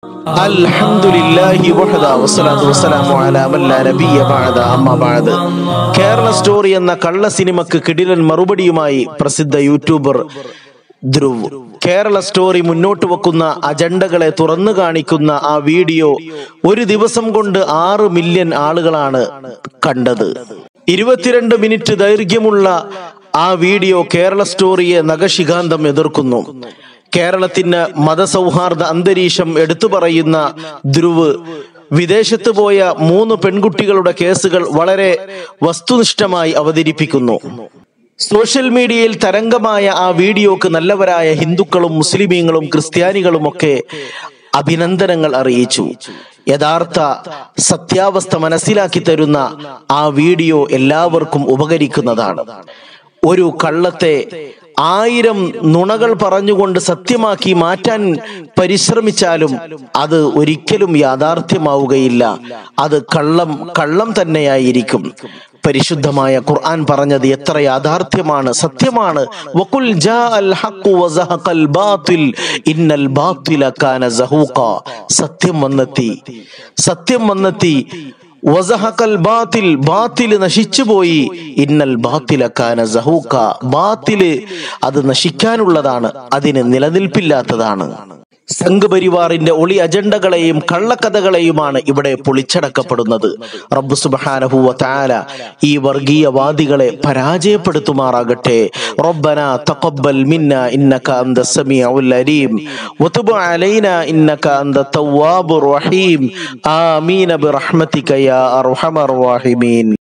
അൽഹംദുലില്ലാഹി വഹദ വസ്സലാത്തു വസ്സലാമു അലാ മൻ ലാ നബിയ്യ ബഅദ അമ്മാ ബഅദ്. കേരള സ്റ്റോറി എന്ന കള്ള സിനിമക്ക് കിടിലൻ മറുപടിയുമായി പ്രസിദ്ധ യൂട്യൂബർ ധ്രുവ്. കേരള സ്റ്റോറി മുന്നോട്ട് വെക്കുന്ന അജണ്ടകളെ തുറന്നു കാണിക്കുന്ന ആ വീഡിയോ ഒരു ദിവസം കൊണ്ട് 6 മില്യൺ ആളുകളാണ് കണ്ടത്. 22 മിനിറ്റ് ദൈർഘ്യമുള്ള ആ വീഡിയോ കേരള സ്റ്റോറിയെ നഖശിഖാന്തം എതിർക്കുന്നു. കേരളത്തിന് മതസൗഹാർദ്ദ അന്തരീക്ഷം എടുത്തു പറയുന്ന ധ്രുവ് വിദേശത്ത് പോയ 3 പെൺകുട്ടികളുടെ കേസുകൾ വളരെ വസ്തുനിഷ്ഠമായി അവതരിപ്പിക്കുന്നു. സോഷ്യൽ മീഡിയയിൽ തരംഗമായ ആ വീഡിയോക്ക് നല്ലവരായ ഹിന്ദുക്കളും മുസ്ലിമീങ്ങളും ക്രിസ്ത്യാനികളും ഒക്കെ അഭിനന്ദനങ്ങൾ അറിയിച്ചു. യഥാർത്ഥ സത്യാവസ്ഥ മനസ്സിലാക്കി തരുന്ന ആ വീഡിയോ എല്ലാവർക്കും ഉപകരിക്കുന്നതാണ്. ഒരു കള്ളത്തെ 1000 നുണകൾ പറഞ്ഞുകൊണ്ട് സത്യമാക്കി മാറ്റാൻ പരിശ്രമിച്ചാലും അത് ഒരിക്കലും യാഥാർത്ഥ്യമാവുകയില്ല. അത് കള്ളം തന്നെയായിരിക്കും. പരിശുദ്ധമായ ഖുർആൻ പറഞ്ഞത് എത്ര യാഥാർത്ഥ്യമാണ്, സത്യമാണ്. വഖുൽ ജാഅൽ ഹഖ് വസഹഖൽ ബാത്തിൽ ഇന്നൽ ബാത്തില കാന സഹൂഖ. സത്യം വന്നെത്തി. വസഹഖൽ ബാത്തിൽ, ബാത്തിൽ നശിച്ചുപോയി. ഇന്നൽ ബാത്തില കാന സഹൂഖ. ബാത്തില് അത് നശിക്കാനുള്ളതാണ്, അതിന് നിലനിൽപ്പില്ലാത്തതാണ്. സംഘപരിവാറിന്റെ ഒളി അജണ്ടകളെയും കള്ളക്കഥകളെയുമാണ് ഇവിടെ പൊളിച്ചടക്കപ്പെടുന്നത്. റബ്ബ് സുബ്ഹാനഹു വ തആല ഈ വർഗീയവാദികളെ പരാജയപ്പെടുത്തുമാറാകട്ടെ. റബ്ബനാ തഖബ്ബൽ മിന്നാ ഇന്നക അൻതസ് സമീഉൽ അലീം വതുബ് അലൈനാ ഇന്നക അൻതത് തവ്വാബുർ റഹീം. ആമീൻ ബിറഹ്മതിക യാ അർഹമർ റഹീമീൻ.